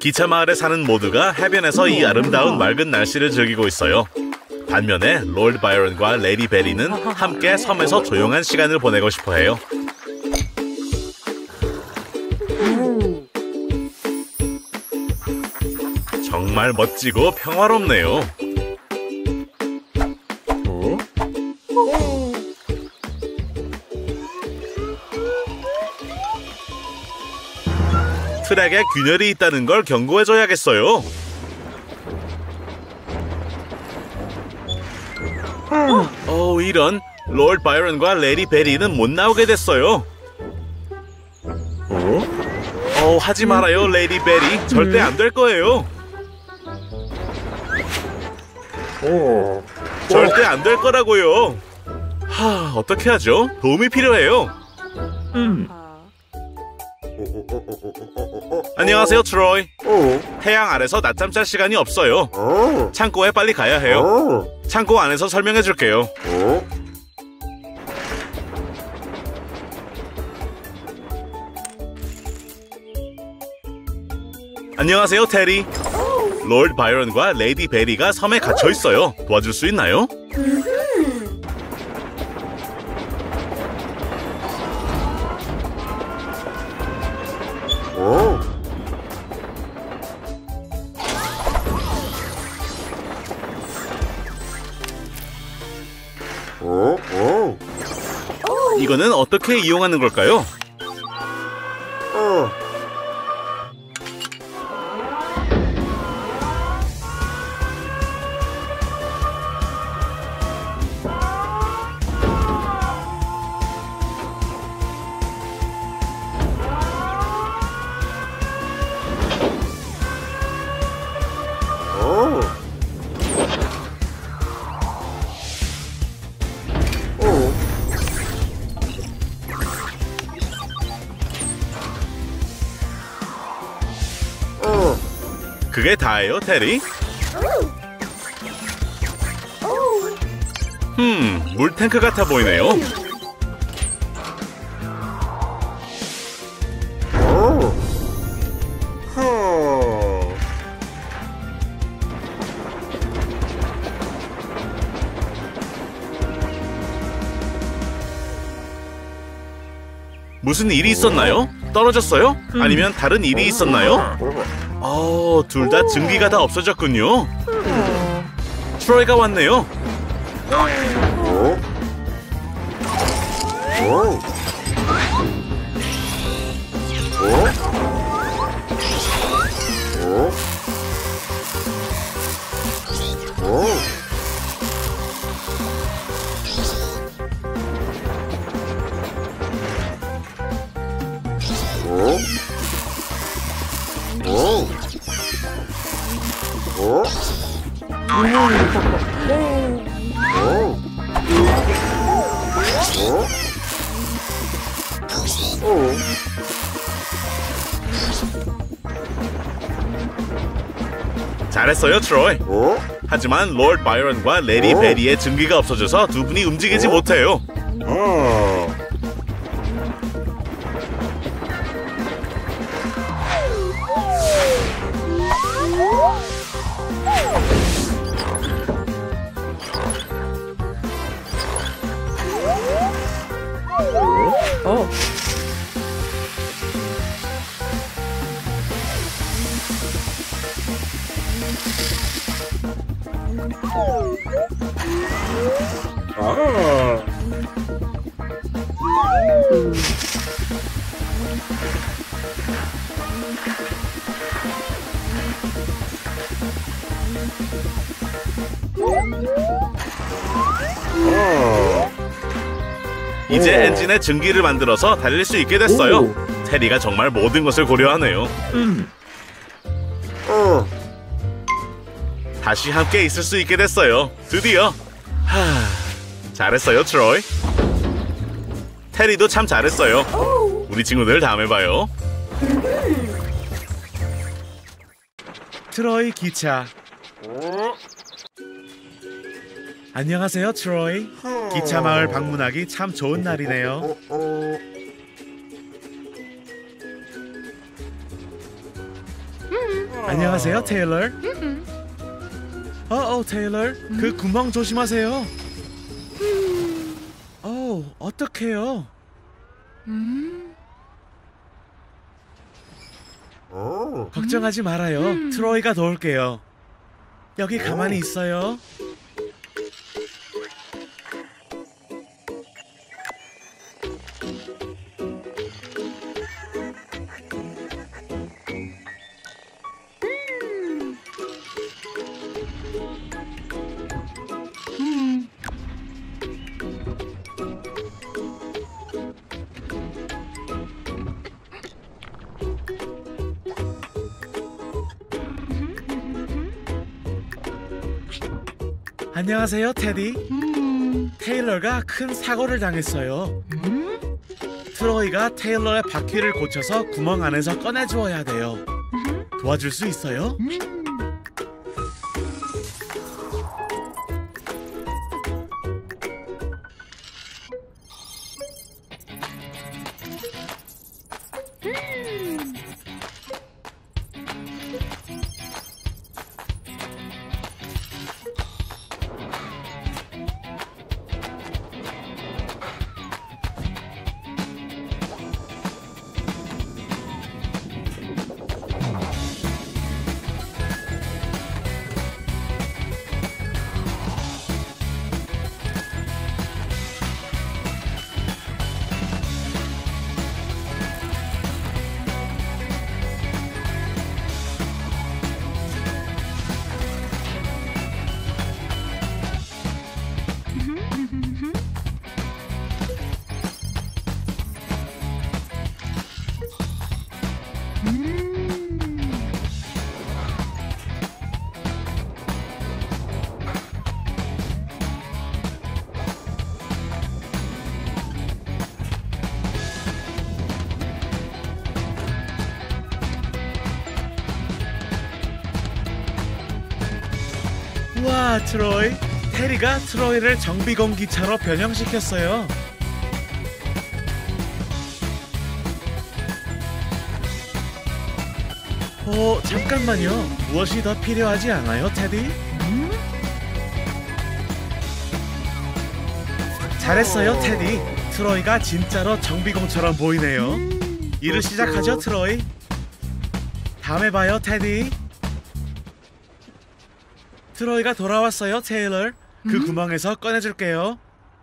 기차 마을에 사는 모두가 해변에서 이 아름다운 맑은 날씨를 즐기고 있어요. 반면에 롤드 바이런과 레디 베리는 함께 섬에서 조용한 시간을 보내고 싶어 해요. 정말 멋지고 평화롭네요. 트랙에 균열이 있다는 걸 경고해줘야겠어요. 이런. 롤드 바이런과 레디 베리는 못 나오게 됐어요. 하지 말아요, 레디 베리. 절대 안 될 거예요. 절대 안 될 거라고요. 어떻게 하죠? 도움이 필요해요. 안녕하세요, 트로이. 태양 아래서 낮잠 잘 시간이 없어요. 창고에 빨리 가야 해요. 창고 안에서 설명해 줄게요. 안녕하세요, 테리. 롤드 바이런과 레디 베리가 섬에 갇혀 있어요. 도와줄 수 있나요? 이거는 어떻게 이용하는 걸까요? 그게 다예요, 테리? 물탱크 같아 보이네요. 무슨 일이 있었나요? 떨어졌어요? 아니면 다른 일이 있었나요? 둘 다 증기가 다 없어졌군요. 트로이가 왔네요. 잘했어요, 트로이. 하지만 롤드 바이런과 레디 베리의 증기가 없어져서 두 분이 움직이지 못해요. 이제 엔진에 증기를 만들어서 달릴 수 있게 됐어요. 테리가 정말 모든 것을 고려하네요. 다시 함께 있을 수 있게 됐어요. 드디어. 잘했어요, 트로이. 테리도 참 잘했어요. 우리 친구들 다음에 봐요. 트로이 기차. 안녕하세요, 트로이. 기차 마을 방문하기 참 좋은 날이네요. 안녕하세요, 테일러. 테일러. 그 구멍 조심하세요. 어떡해요? 걱정하지 말아요. 트로이가 도울게요. 여기 가만히 있어요. 안녕하세요, 테디. 테일러가 큰 사고를 당했어요. 트로이가 테일러의 바퀴를 고쳐서 구멍 안에서 꺼내주어야 돼요. 도와줄 수 있어요? 와, 트로이. 테리가 트로이를 정비공 기차로 변형시켰어요. 잠깐만요. 무엇이 더 필요하지 않아요, 테디? 잘했어요, 테디. 트로이가 진짜로 정비공처럼 보이네요. 일을 시작하죠, 트로이. 다음에 봐요, 테디. 트로이가 돌아왔어요, 테일러. 그 구멍에서 꺼내줄게요.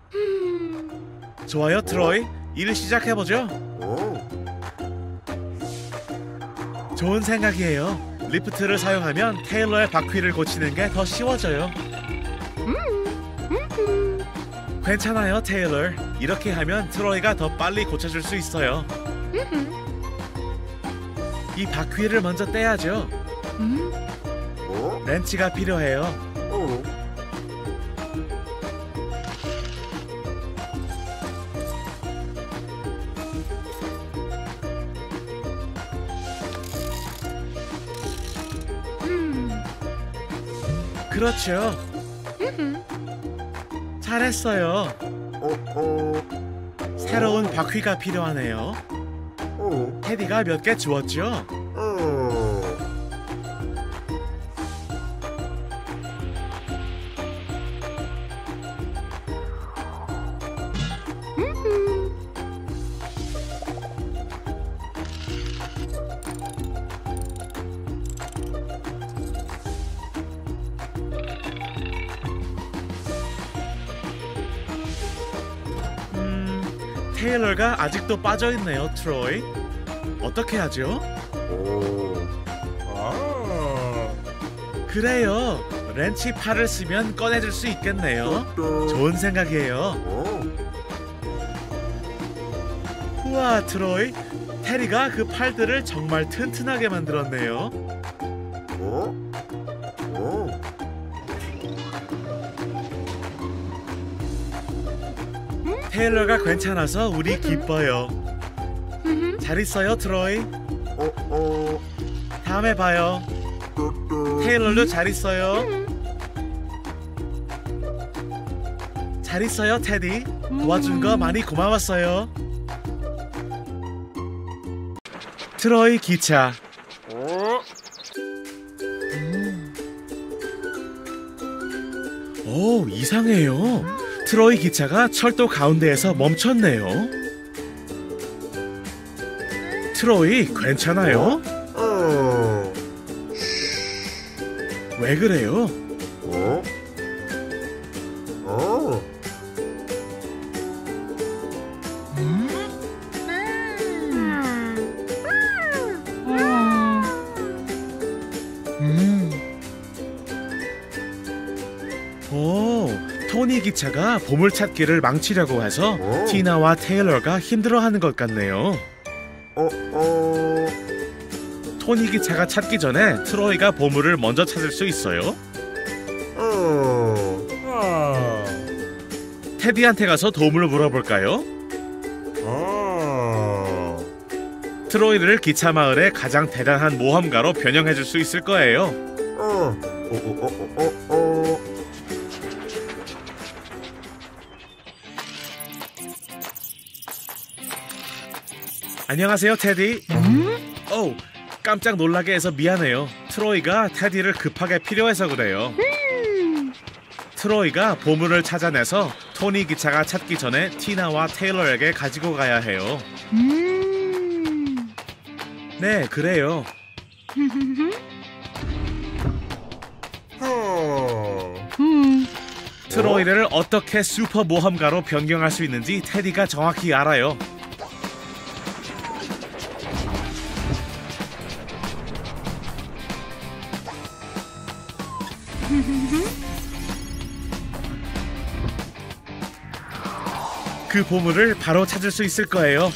좋아요, 트로이. 일을 시작해보죠. 좋은 생각이에요. 리프트를 사용하면 테일러의 바퀴를 고치는 게 더 쉬워져요. 괜찮아요, 테일러. 이렇게 하면 트로이가 더 빨리 고쳐줄 수 있어요. 이 바퀴를 먼저 떼야죠. 렌치가 필요해요. 그렇죠. 잘했어요. 새로운 바퀴가 필요하네요. 테디가 몇 개 주었죠? 테일러가 아직도 빠져있네요, 트로이. 어떻게 하죠? 그래요. 렌치 팔을 쓰면 꺼내줄 수 있겠네요. 좋은 생각이에요. 우와, 트로이. 테리가 그 팔들을 정말 튼튼하게 만들었네요. 테일러가 괜찮아서 우리 기뻐요. 잘 있어요, 트로이. 다음에 봐요. 테일러도 잘 있어요. 잘 있어요, 테디. 도와준 거 많이 고마웠어요. 트로이 기차. 오, 이상해요. 트로이 기차가 철도 가운데에서 멈췄네요. 트로이, 괜찮아요? 왜 그래요? 오, 토니 기차가 보물찾기를 망치려고 해서 티나와 테일러가 힘들어하는 것 같네요. 토니 기차가 찾기 전에 트로이가 보물을 먼저 찾을 수 있어요. 테디한테 가서 도움을 물어볼까요? 트로이를 기차 마을의 가장 대단한 모험가로 변형해줄 수 있을 거예요. 안녕하세요, 테디. 오, 깜짝 놀라게 해서 미안해요. 트로이가 테디를 급하게 필요해서 그래요. 트로이가 보물을 찾아내서 토니 기차가 찾기 전에 티나와 테일러에게 가지고 가야 해요. 네, 그래요. 트로이를 어떻게 슈퍼 모험가로 변경할 수 있는지 테디가 정확히 알아요. 그 보물을 바로 찾을 수 있을 거예요.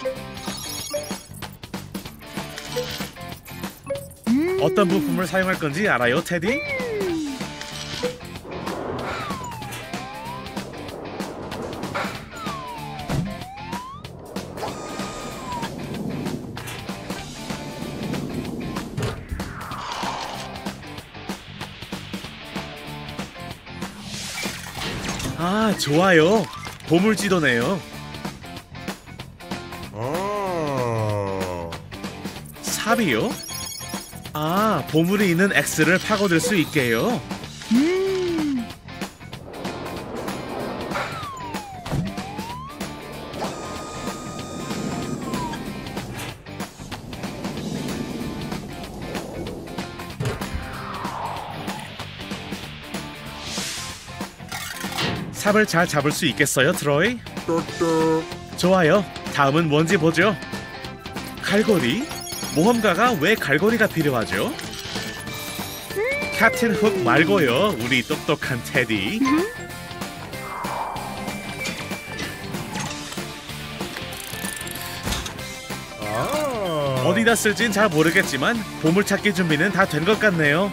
어떤 부품을 사용할 건지 알아요, 테디? 아, 좋아요. 보물지도네요. 삽이요? 아, 보물이 있는 X를 파고들 수 있게요. 삽을 잘 잡을 수 있겠어요, 트로이? 좋아요. 다음은 뭔지 보죠. 갈고리? 모험가가 왜 갈고리가 필요하죠? 캡틴 훅 말고요, 우리 똑똑한 테디. 어디다 쓸진 잘 모르겠지만 보물찾기 준비는 다 된 것 같네요.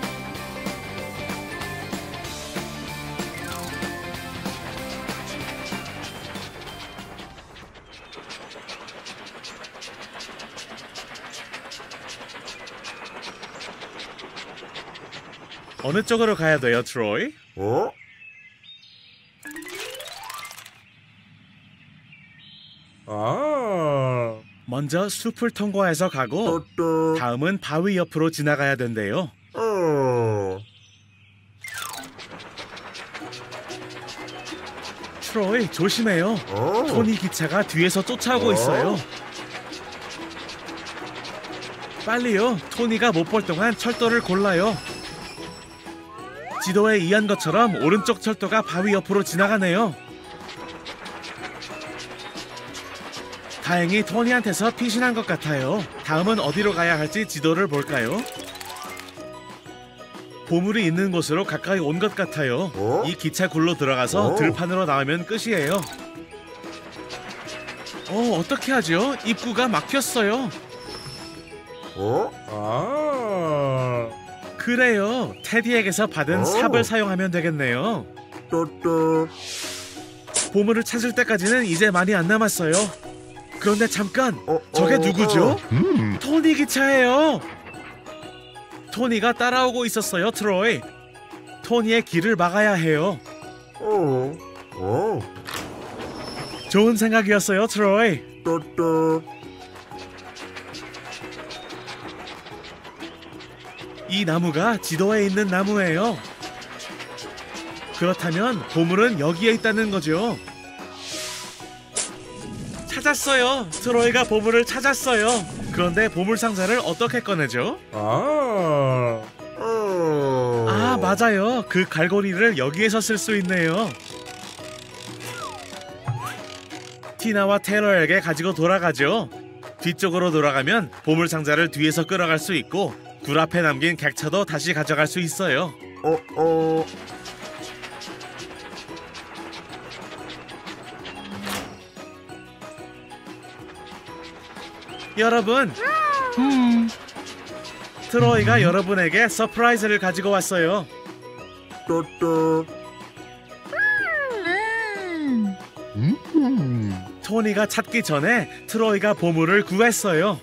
어느 쪽으로 가야 돼요, 트로이? 먼저 숲을 통과해서 가고 다음은 바위 옆으로 지나가야 된대요. 트로이, 조심해요. 토니 기차가 뒤에서 쫓아오고 있어요. 빨리요. 토니가 못 볼 동안 철도를 골라요. 지도에 의한 것처럼 오른쪽 철도가 바위 옆으로 지나가네요. 다행히 토니한테서 피신한 것 같아요. 다음은 어디로 가야 할지 지도를 볼까요? 보물이 있는 곳으로 가까이 온 것 같아요. 이 기차 굴로 들어가서 들판으로 나오면 끝이에요. 어떻게 하죠? 입구가 막혔어요. 그래요. 테디에게서 받은 삽을 사용하면 되겠네요. 보물을 찾을 때까지는 이제 많이 안 남았어요. 그런데 잠깐! 저게 누구죠? 토니 기차예요! 토니가 따라오고 있었어요, 트로이. 토니의 길을 막아야 해요. 좋은 생각이었어요, 트로이. 이 나무가 지도에 있는 나무예요. 그렇다면 보물은 여기에 있다는 거죠. 찾았어요. 트로이가 보물을 찾았어요. 그런데 보물 상자를 어떻게 꺼내죠? 아, 맞아요. 그 갈고리를 여기에서 쓸 수 있네요. 티나와 테일러에게 가지고 돌아가죠. 뒤쪽으로 돌아가면 보물 상자를 뒤에서 끌어갈 수 있고 굴 앞에 남긴 객차도 다시 가져갈 수 있어요. 여러분, 트로이가 여러분에게 서프라이즈를 가지고 왔어요. 토니가 찾기 전에 트로이가 보물을 구했어요.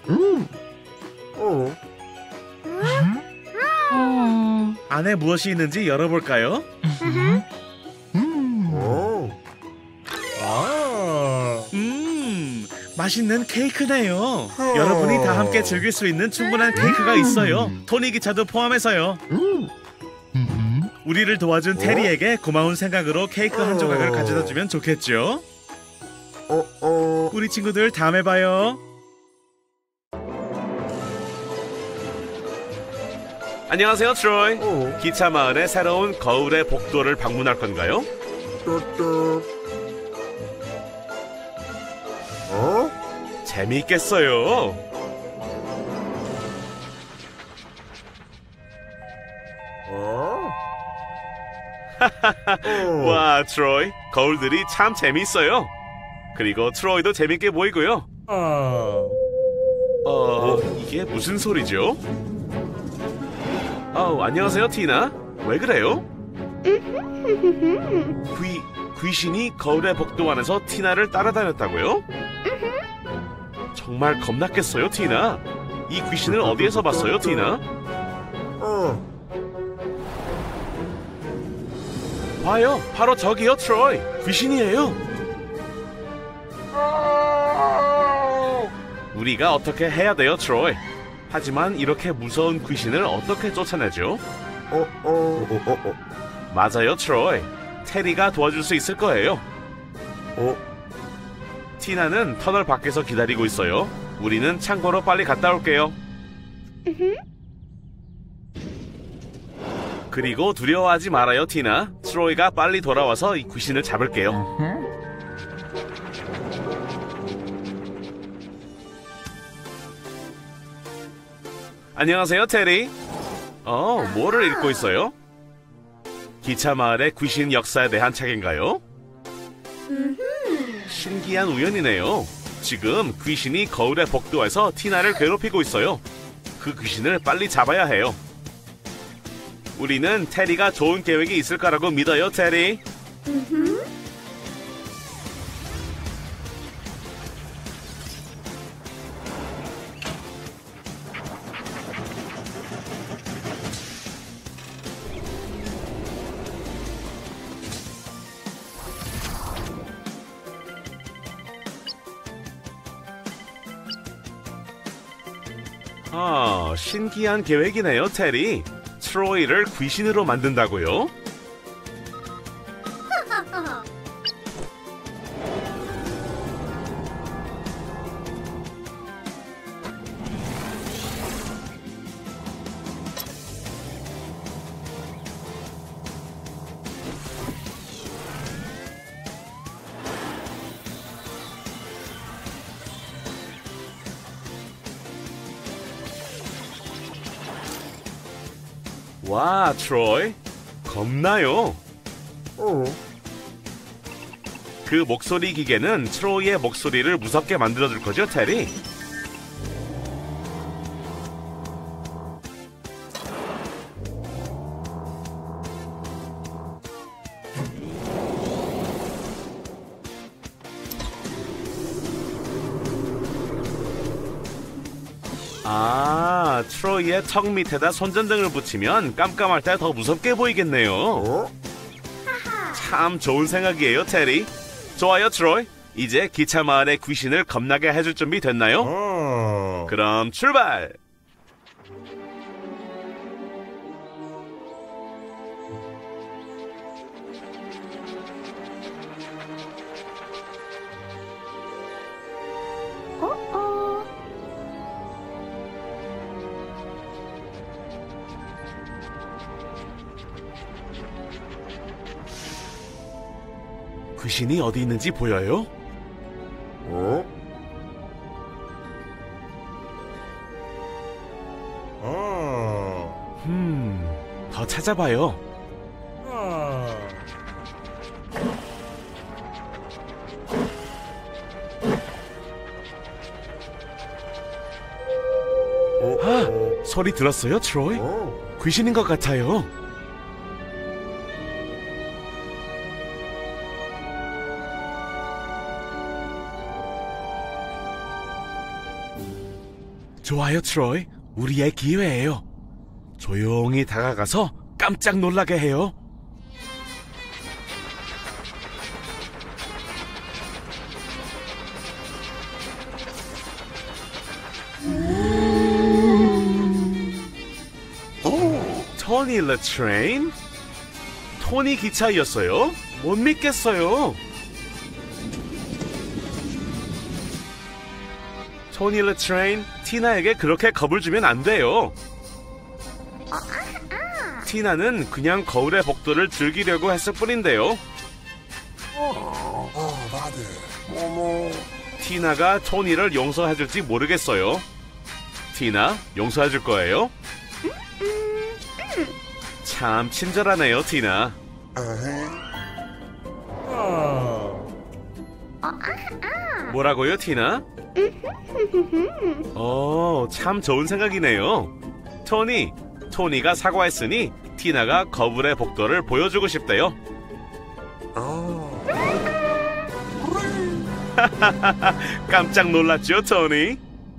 안에 무엇이 있는지 열어볼까요? 맛있는 케이크네요. 여러분이 다 함께 즐길 수 있는 충분한 케이크가 있어요. 토니 기차도 포함해서요. 우리를 도와준 테리에게 고마운 생각으로 케이크 한 조각을 가져다 주면 좋겠죠? 우리 친구들 다음에 봐요. 안녕하세요, 트로이. 기차 마을의 새로운 거울의 복도를 방문할 건가요? 재미있겠어요. 와, 트로이, 거울들이 참 재미있어요. 그리고 트로이도 재밌게 보이고요. 이게 무슨 소리죠? 안녕하세요, 티나. 왜 그래요? 귀신이 거울의 복도 안에서 티나를 따라다녔다고요? 정말 겁났겠어요, 티나. 이 귀신을 어디에서 봤어요, 티나? 봐요, 바로 저기요, 트로이. 귀신이에요. 우리가 어떻게 해야 돼요, 트로이? 하지만 이렇게 무서운 귀신을 어떻게 쫓아내죠? 맞아요, 트로이. 테리가 도와줄 수 있을 거예요. 티나는 터널 밖에서 기다리고 있어요. 우리는 창고로 빨리 갔다 올게요. 그리고 두려워하지 말아요, 티나. 트로이가 빨리 돌아와서 이 귀신을 잡을게요. 안녕하세요, 테리. 뭐를 읽고 있어요? 기차 마을의 귀신 역사에 대한 책인가요? 신기한 우연이네요. 지금 귀신이 거울의 복도에서 티나를 괴롭히고 있어요. 그 귀신을 빨리 잡아야 해요. 우리는 테리가 좋은 계획이 있을 거라고 믿어요, 테리. 신기한 계획이네요, 테리. 트로이를 귀신으로 만든다고요? 와, 트로이, 겁나요. 그 목소리 기계는 트로이의 목소리를 무섭게 만들어줄 거죠, 테리? 트로이의 턱 밑에다 손전등을 붙이면 깜깜할 때 더 무섭게 보이겠네요. 참 좋은 생각이에요, 테리. 좋아요, 트로이. 이제 기차 마을의 귀신을 겁나게 해줄 준비 됐나요? 그럼 출발! 귀신이 어디 있는지 보여요? 더 찾아봐요. 소리 들었어요, 트로이? 귀신인 것 같아요. 좋아요, 트로이. 우리의 기회예요. 조용히 다가가서 깜짝 놀라게 해요. 토니 레트레인? 토니 기차였어요? 못 믿겠어요. 토니 레트레인, 티나에게 그렇게 겁을 주면 안 돼요. 티나는 그냥 거울의 복도를 즐기려고 했을 뿐인데요. 티나가 토니를 용서해줄지 모르겠어요. 티나, 용서해줄 거예요? 참 친절하네요, 티나. 뭐라고요, 티나? 참 좋은 생각이네요. 토니가 사과했으니 티나가 거울의 복도를 보여주고 싶대요. 깜짝 놀랐죠, 토니?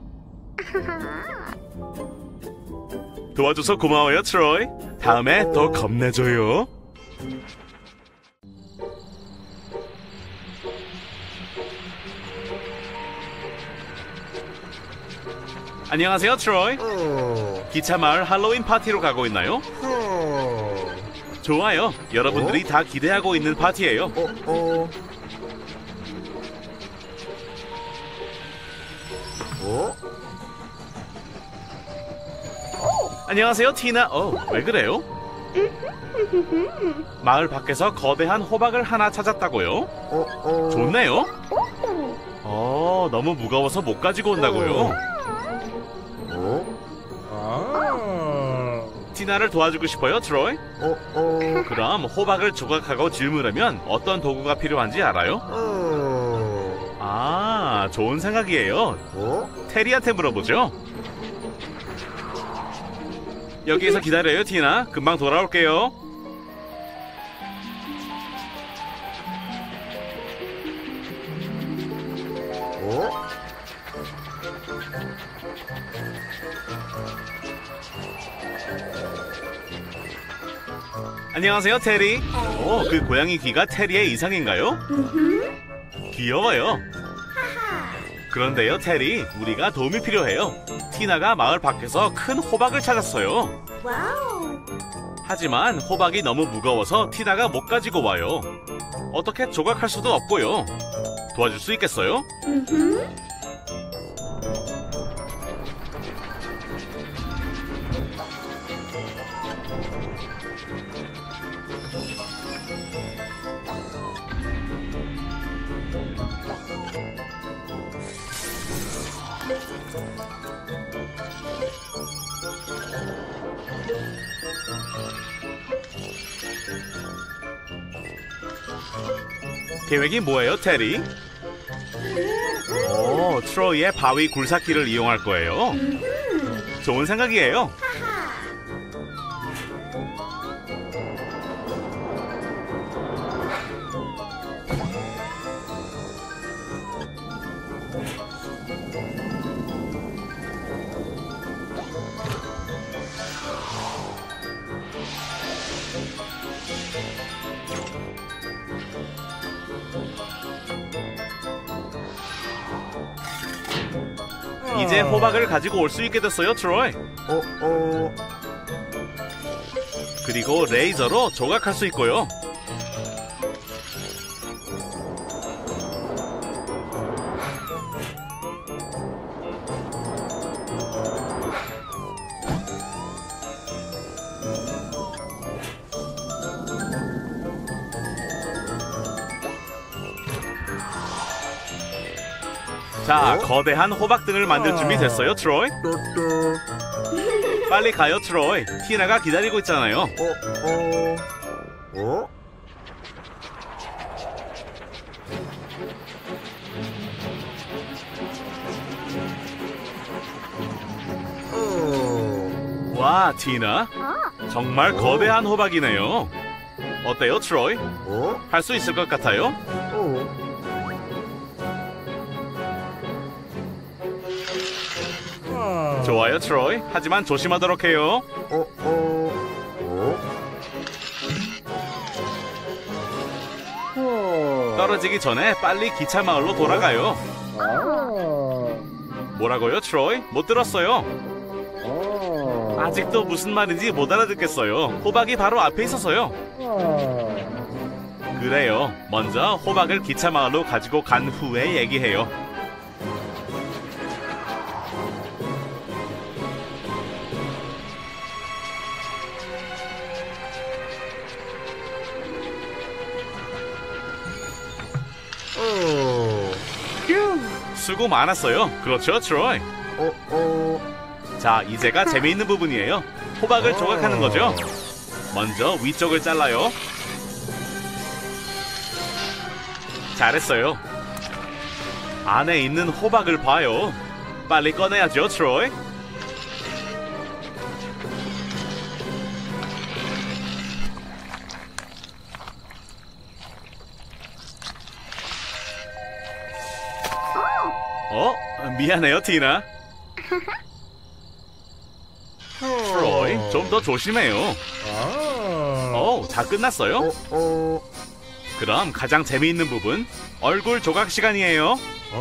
도와줘서 고마워요, 트로이. 다음에 더 겁내줘요. 안녕하세요, 트로이. 기차 마을 할로윈 파티로 가고 있나요? 좋아요. 여러분들이 다 기대하고 있는 파티예요. 안녕하세요, 티나. 왜 그래요? 마을 밖에서 거대한 호박을 하나 찾았다고요? 좋네요. 너무 무거워서 못 가지고 온다고요? 티나를 도와주고 싶어요, 트로이? 그럼 호박을 조각하고 짊으려면 어떤 도구가 필요한지 알아요? 좋은 생각이에요. 테리한테 물어보죠. 여기에서 기다려요, 티나. 금방 돌아올게요. 안녕하세요, 테리. 그 고양이 귀가 테리의 이상인가요? 귀여워요. 그런데요, 테리, 우리가 도움이 필요해요. 티나가 마을 밖에서 큰 호박을 찾았어요. 하지만 호박이 너무 무거워서 티나가 못 가지고 와요. 어떻게 조각할 수도 없고요. 도와줄 수 있겠어요? 계획이 뭐예요, 테리? 트로이의 바위 굴삭기를 이용할 거예요. 좋은 생각이에요. 이제 호박을 가지고 올 수 있게 됐어요, 트로이. 그리고 레이저로 조각할 수 있고요. 자, 거대한 호박등을 만들 준비 됐어요, 트로이? 빨리 가요, 트로이. 티나가 기다리고 있잖아요. 와, 티나. 정말 거대한 호박이네요. 어때요, 트로이? 할 수 있을 것 같아요? 좋아요, 트로이. 하지만 조심하도록 해요. 떨어지기 전에 빨리 기차 마을로 돌아가요. 뭐라고요, 트로이? 못 들었어요. 아직도 무슨 말인지 못 알아듣겠어요. 호박이 바로 앞에 있어서요. 그래요. 먼저 호박을 기차 마을로 가지고 간 후에 얘기해요. 수고 많았어요. 그렇죠, 트로이? 자, 이제가 재미있는 부분이에요. 호박을 조각하는 거죠. 먼저 위쪽을 잘라요. 잘했어요. 안에 있는 호박을 봐요. 빨리 꺼내야죠, 트로이. 미안해요, 티나. 트로이, 좀 더 조심해요. 다 끝났어요? 그럼 가장 재미있는 부분, 얼굴 조각 시간이에요.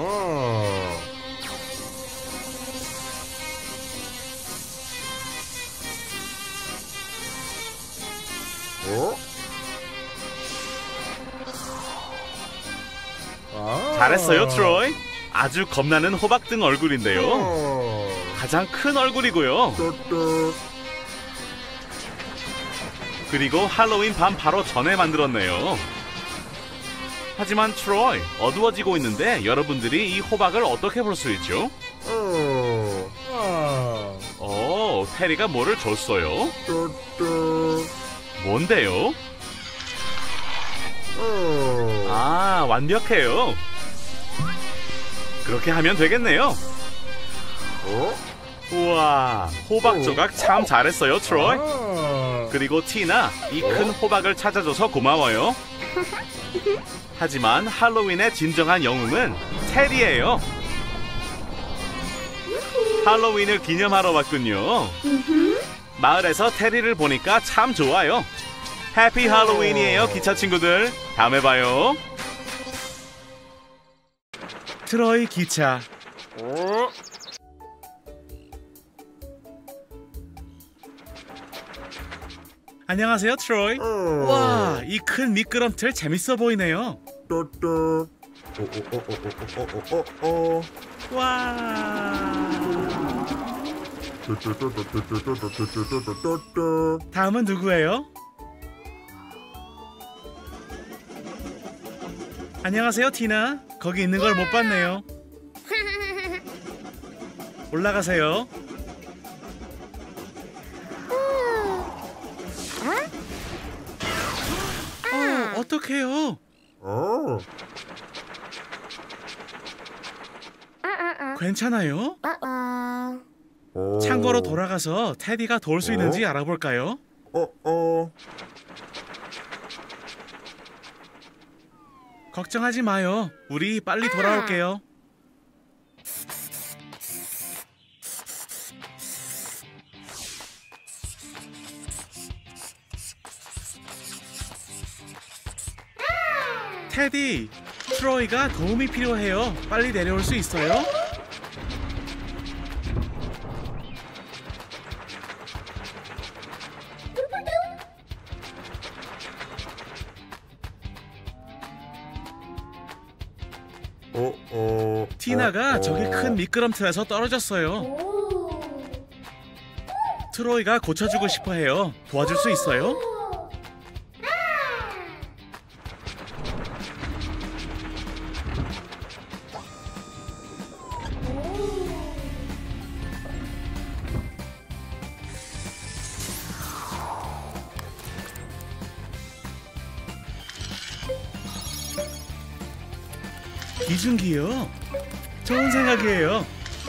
잘했어요, 트로이. 아주 겁나는 호박등 얼굴인데요. 가장 큰 얼굴이고요. 그리고 할로윈 밤 바로 전에 만들었네요. 하지만 트로이, 어두워지고 있는데 여러분들이 이 호박을 어떻게 볼 수 있죠? 테리가 뭐를 줬어요? 뭔데요? 완벽해요. 그렇게 하면 되겠네요. 우와, 호박 조각 참 잘했어요, 트로이. 그리고 티나, 이 큰 호박을 찾아줘서 고마워요. 하지만 할로윈의 진정한 영웅은 테리예요. 할로윈을 기념하러 왔군요. 마을에서 테리를 보니까 참 좋아요. 해피 할로윈이에요, 기차 친구들. 다음에 봐요. 트로이 기차. 안녕하세요, 트로이. 와, 이 큰 미끄럼틀 재밌어 보이네요. 와. 다음은 누구예요? 안녕하세요, 티나. 거기 있는 걸 못 봤네요. 올라가세요. 어떡해요? 괜찮아요? 창고로 돌아가서 테디가 도울 수 있는지 알아볼까요? 걱정하지 마요. 우리 빨리 돌아올게요. 테디, 트로이가 도움이 필요해요. 빨리 내려올 수 있어요? 티나가 저기 큰 미끄럼틀에서 떨어졌어요. 트로이가 고쳐주고 싶어 해요. 도와줄 수 있어요? 비중기요? 좋은 생각이에요.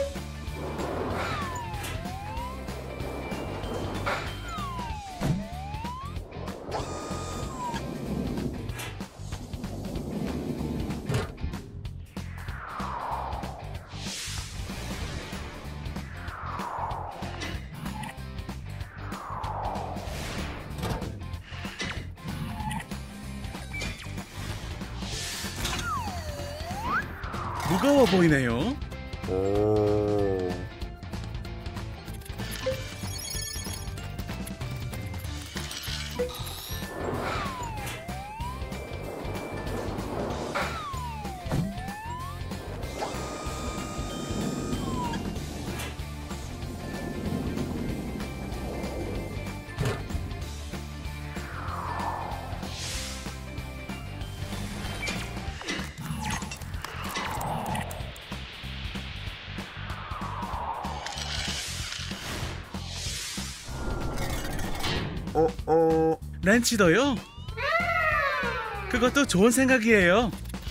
무거워 보이네요. 오. 렌치도요? 그것도 좋은 생각이에요.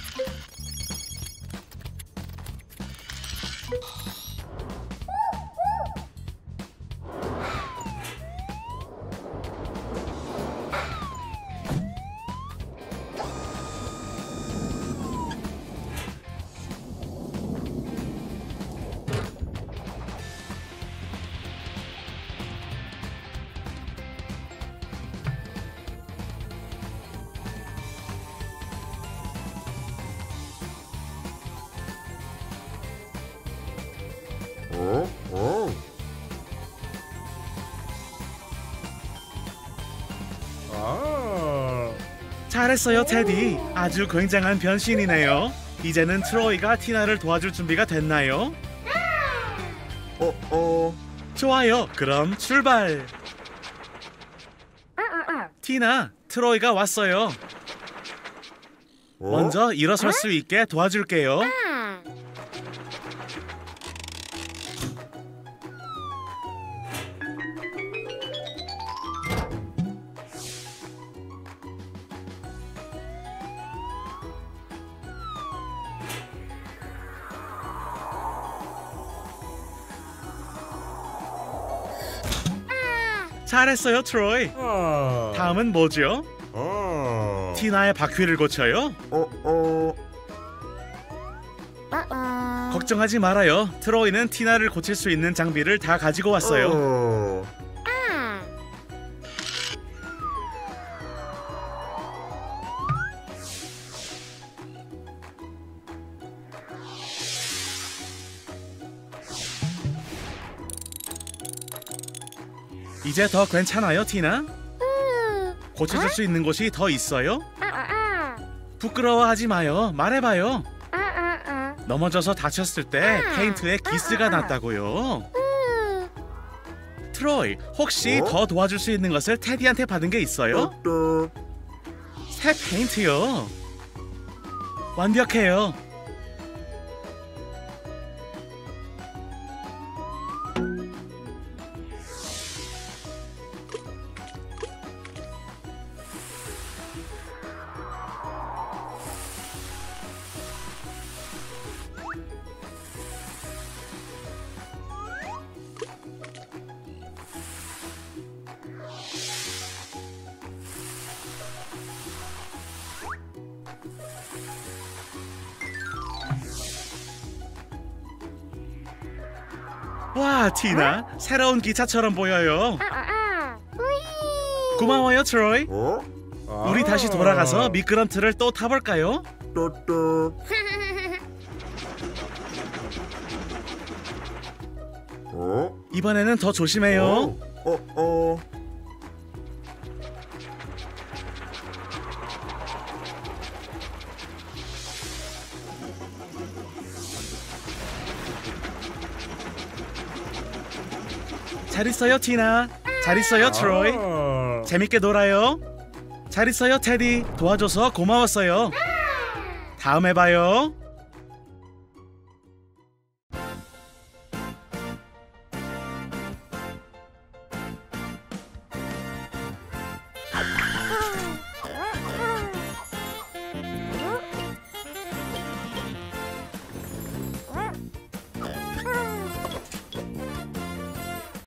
잘했어요, 테디. 아주 굉장한 변신이네요. 이제는 트로이가 티나를 도와줄 준비가 됐나요? 좋아요. 그럼 출발. 티나, 트로이가 왔어요. 먼저 일어설 수 있게 도와줄게요. 잘했어요, 트로이. 다음은 뭐죠? 티나의 바퀴를 고쳐요? 걱정하지 말아요. 트로이는 티나를 고칠 수 있는 장비를 다 가지고 왔어요. 이제 더 괜찮아요, 티나? 고쳐줄 수 있는 곳이 더 있어요? 부끄러워하지 마요. 말해봐요. 넘어져서 다쳤을 때 페인트에 기스가 났다고요. 트로이, 혹시 더 도와줄 수 있는 것을 테디한테 받은 게 있어요? 새 페인트요. 완벽해요. 와, 티나, 새로운 기차처럼 보여요. 고마워요, 트로이. 우리 다시 돌아가서 미끄럼틀을 또 타볼까요? 이번에는 더 조심해요. 잘 있어요, 티나. 잘 있어요, 트로이. 재밌게 놀아요. 잘 있어요, 테디. 도와줘서 고마웠어요. 다음에 봐요.